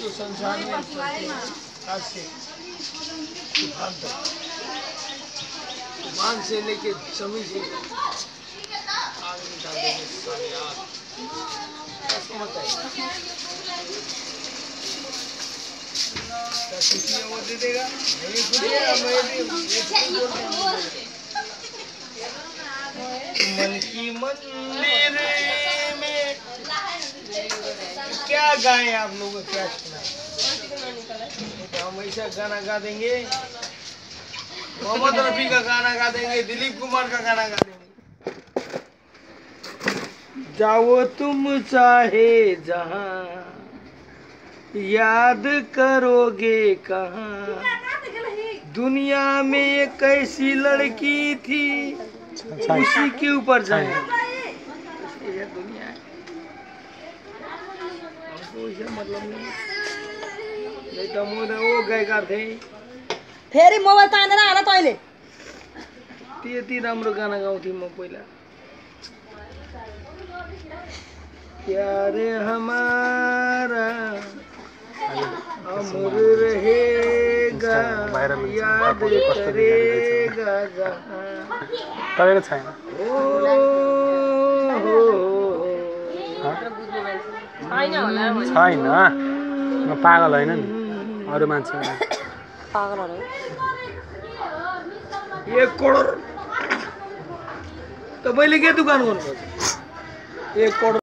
संसार में आज से तूफान तक, तूफान से लेके समय से आग निकाल देंगे सारे आग। समझता है वो दे देगा नहीं खुद मन की मंदिर में क्या गाएं आप लोग, क्या सुना? हम ऐसा गाना गा देंगे, मोहम्मद रफी का गाना गा देंगे, दिलीप कुमार का गाना गा देंगे। जाओ तुम चाहे जहां, याद करोगे कहाँ, दुनिया में एक ऐसी लड़की थी, उसी के ऊपर जाए। दुनिया हमको मतलब नहीं तो वो गायकार थे फेरि मोबाइल तानेर आला तैले त्यति राम्रो गाना गाउँथेँ म पहिला। प्यार हमारा अमर रहेगा, याद करेगा जहाँ। तपाईँको छैन छैन, म पागल होइन नि, अरू मान्छे पागलहरु 1 करोड। तपाईँले के दुकान गर्नुहुन्छ? 1 करोड